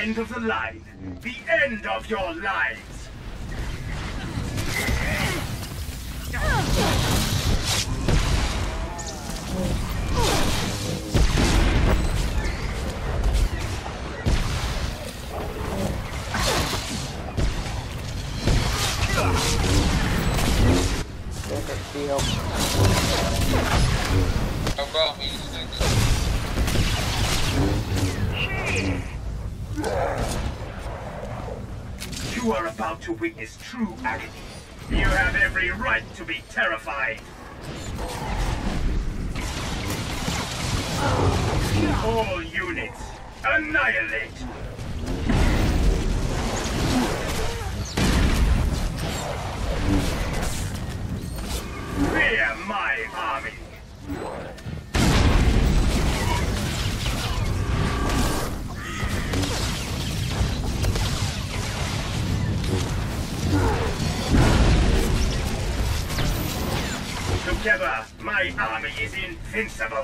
end of the line. The end of your lives. You are about to witness true agony. You have every right to be terrified. All units, annihilate! Fear my army! Together, my army is invincible!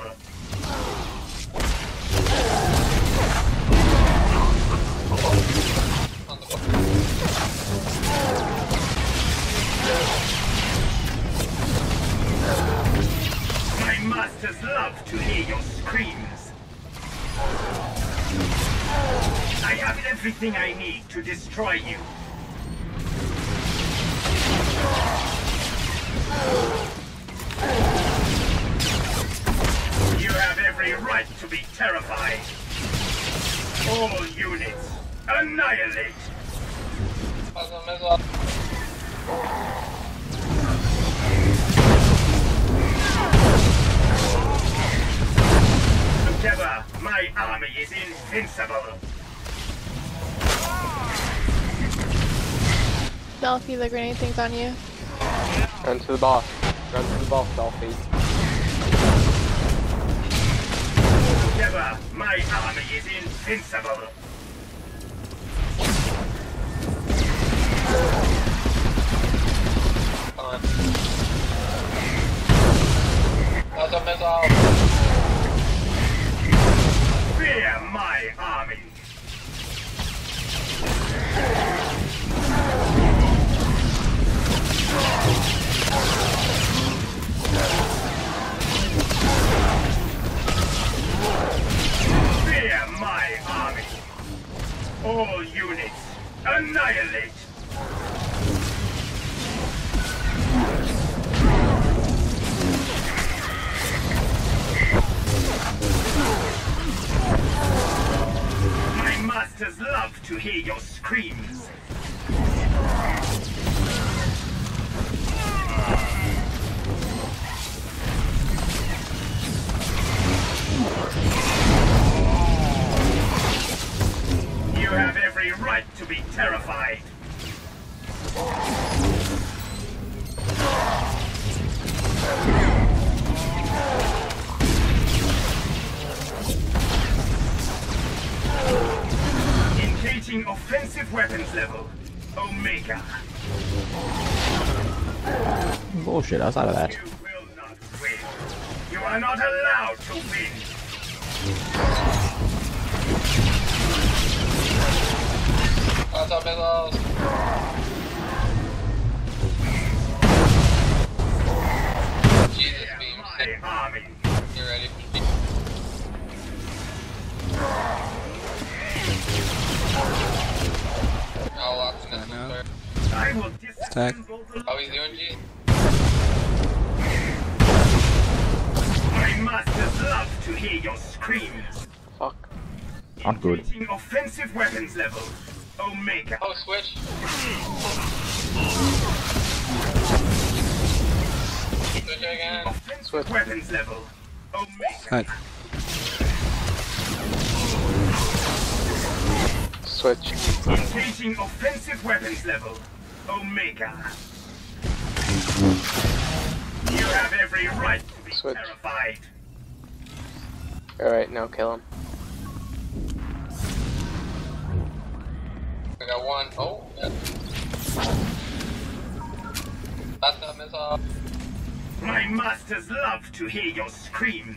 My masters love to hear your screams. I have everything I need to destroy you. You have every right to be terrified. All units, annihilate! Together, my army is invincible. Delphi, the grenade thing's on you. Run to the boss. Run to the boss, Delphi. Together, my army is invincible. That's a missile. Fear my army. Fear my army. All units, annihilate. My masters love to hear your screams. You have every right to be terrified. Engaging offensive weapons level, Omega. Bullshit, outside of that. You will not win. You are not allowed to win. That's a missile. Jesus beam. My army. You ready? I'll lock in this one, sir. I will disassemble the... How are you doing, G? My masters love to hear your screams. Fuck. Not good. Engaging offensive weapons level, Omega. Oh, switch. Switch again. Offensive weapons level, Omega. Switch. Engaging offensive weapons level, Omega. You have every right to be Switch. terrified. Alright, now kill him. I got one. Oh, yeah. That's a missile. My masters love to hear your screams.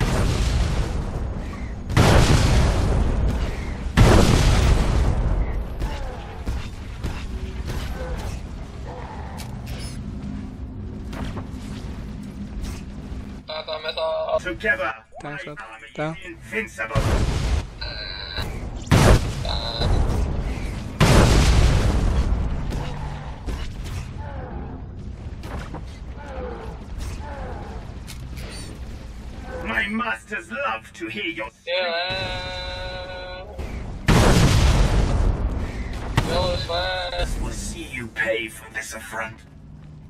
Together, Down, my shot. army Down. is invincible. My masters love to hear your Yellow's fast. We'll see you pay for this affront.